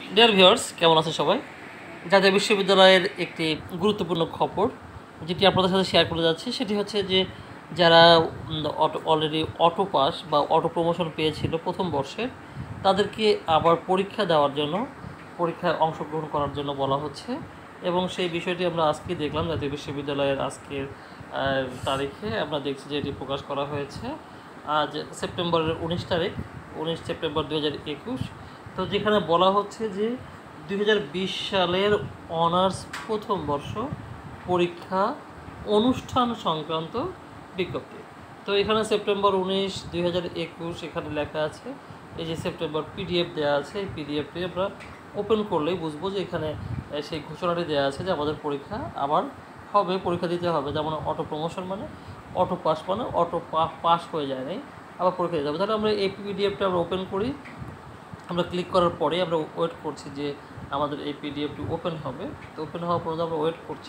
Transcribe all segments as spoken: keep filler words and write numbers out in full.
Dear viewers, কেমন আছেন সবাই? জাতীয় বিশ্ববিদ্যালয়ের একটি গুরুত্বপূর্ণ খবর যেটি আপনাদের সাথে শেয়ার করে যাচ্ছি সেটি হচ্ছে যে যারা অটো অলরেডি অটো পাস বা অটো প্রমোশন পেয়েছিল প্রথম বর্ষের, তাদেরকে আবার পরীক্ষা দেওয়ার জন্য, পরীক্ষায় অংশগ্রহণ করার জন্য বলা হচ্ছে। এবং সেই বিষয়টি আমরা আজকে দেখলাম জাতীয় বিশ্ববিদ্যালয়ের আজকের তারিখে আমরা দেখছি যে এটি প্রকাশ করা হয়েছে আজ সেপ্টেম্বরের উনিশ তারিখ উনিশ সেপ্টেম্বর দু হাজার একুশ। তো যেখানে বলা হচ্ছে যে দুই হাজার বিশ সালের অনার্স প্রথম বর্ষ পরীক্ষা অনুষ্ঠান সংক্রান্ত বিজ্ঞপ্তি। তো এখানে সেপ্টেম্বর উনিশ দুই হাজার একুশ এখানে লেখা আছে। এই যে সেপ্টেম্বর পিডিএফ দেওয়া আছে, এই পিডিএফটি আমরা ওপেন করলেই বুঝবো যে এখানে সেই ঘোষণাটি দেওয়া আছে যে আমাদের পরীক্ষা আবার হবে, পরীক্ষা দিতে হবে। যেমন অটো প্রমোশন মানে অটো পাস, মানে অটো পাস হয়ে যায় নাই, আবার পরীক্ষা দিতে হবে। তাহলে আমরা এই পিডিএফটা আমরা ওপেন করি। আমরা ক্লিক করার পরে আমরা ওয়েট করছি যে আমাদের এই পিডিএফটি ওপেন হবে। তো ওপেন হওয়ার পর্যন্ত আমরা ওয়েট করছি।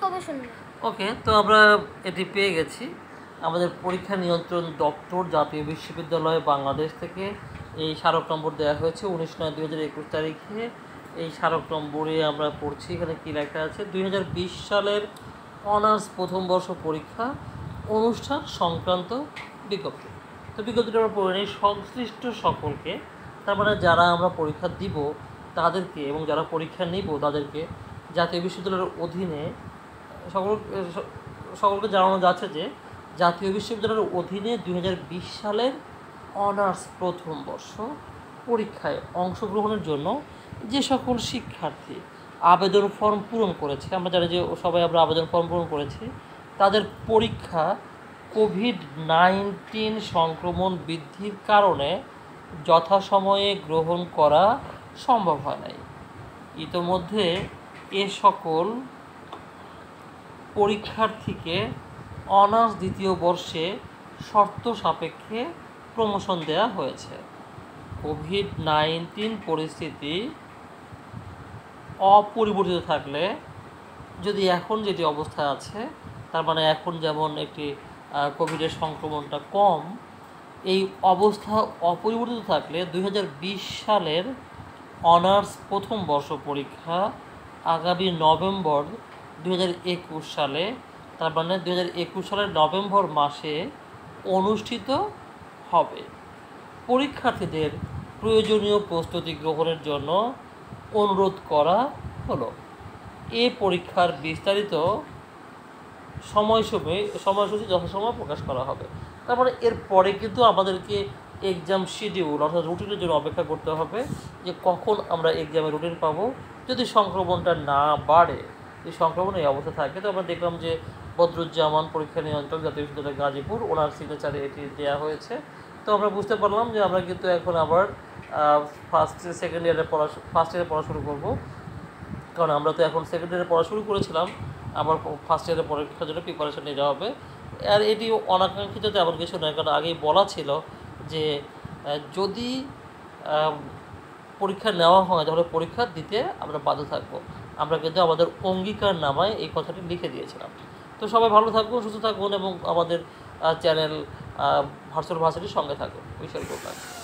ওকে, তো আমরা এটি পেয়ে গেছি। আমাদের পরীক্ষা নিয়ন্ত্রণ দপ্তর জাতীয় বিশ্ববিদ্যালয় বাংলাদেশ থেকে এই স্মারক নম্বর দেওয়া হয়েছে উনিশ নয় দুই হাজার একুশ তারিখে। এই স্মারক নম্বরে আমরা পড়ছি, এখানে কী লেখা আছে, দুই হাজার বিশ সালের অনার্স প্রথম বর্ষ পরীক্ষা অনুষ্ঠান সংক্রান্ত বিজ্ঞপ্তি। তো বিজ্ঞপ্তিটা আমরা পড়ে নিই। সংশ্লিষ্ট সকলকে, তার মানে যারা আমরা পরীক্ষা দিব তাদেরকে এবং যারা পরীক্ষা নিব তাদেরকে জাতীয় বিশ্ববিদ্যালয়ের অধীনে সকল সকলকে জানানো যাচ্ছে যে জাতীয় বিশ্ববিদ্যালয়ের অধীনে দুই হাজার বিশ সালের অনার্স প্রথম বর্ষ পরীক্ষায় অংশগ্রহণের জন্য যে সকল শিক্ষার্থী আবেদন ফর্ম পূরণ করেছে, আমরা জানি যে সবাই আমরা আবেদন ফর্ম পূরণ করেছি, তাদের পরীক্ষা কোভিড নাইন্টিন সংক্রমণ বৃদ্ধির কারণে যথাসময়ে গ্রহণ করা সম্ভব হয় নাই। ইতোমধ্যে এ সকল পরীক্ষার্থীকে অনার্স দ্বিতীয় বর্ষে শর্ত সাপেক্ষে প্রমোশন দেওয়া হয়েছে। কোভিড নাইন্টিন পরিস্থিতি অপরিবর্তিত থাকলে, যদি এখন যেটি অবস্থা আছে, তার মানে এখন যেমন একটি কোভিডের সংক্রমণটা কম, এই অবস্থা অপরিবর্তিত থাকলে দুই হাজার বিশ সালের অনার্স প্রথম বর্ষ পরীক্ষা আগামী নভেম্বর দুই হাজার একুশ সালে, তার মানে দুই হাজার একুশ সালের নভেম্বর মাসে অনুষ্ঠিত হবে। পরীক্ষার্থীদের প্রয়োজনীয় প্রস্তুতি গ্রহণের জন্য অনুরোধ করা হলো। এ পরীক্ষার বিস্তারিত সময়সময় সময়সূচি যথাসময় প্রকাশ করা হবে। তারপরে এরপরে কিন্তু আমাদেরকে এক্সাম শিডিউল অর্থাৎ রুটিনের জন্য অপেক্ষা করতে হবে যে কখন আমরা এক্সামের রুটিন পাবো। যদি সংক্রমণটা না বাড়ে, এই সংক্রমণ এই অবস্থা থাকে, তো আমরা দেখলাম যে বদরুজ্জামান পরীক্ষা নিয়ন্ত্রক জাতীয় বিশ্ববিদ্যালয় গাজীপুর, ওনার সিগনেচারে এটি দেওয়া হয়েছে। তো আমরা বুঝতে পারলাম যে আমরা কিন্তু এখন আবার ফার্স্ট সেকেন্ড ইয়ারে পড়া ফার্স্ট ইয়ারে পড়া শুরু করবো, কারণ আমরা তো এখন সেকেন্ড ইয়ারে পড়া শুরু করেছিলাম, আবার ফার্স্ট ইয়ারে পরীক্ষার জন্য প্রিপারেশন নিতে হবে। আর এটি অনাকাঙ্ক্ষিত তেমন কিছু নয়, কারণ আগেই বলা ছিল যে যদি পরীক্ষা নেওয়া হয় তাহলে পরীক্ষা দিতে আমরা বাধ্য থাকবো। আমরা কিন্তু আমাদের অঙ্গীকার নামায় এই কথাটি লিখে দিয়েছিলাম। তো সবাই ভালো থাকুন, সুস্থ থাকুন এবং আমাদের চ্যানেল ভার্চুয়াল ভার্সিটির সঙ্গে থাকুন। Wish all good lakh.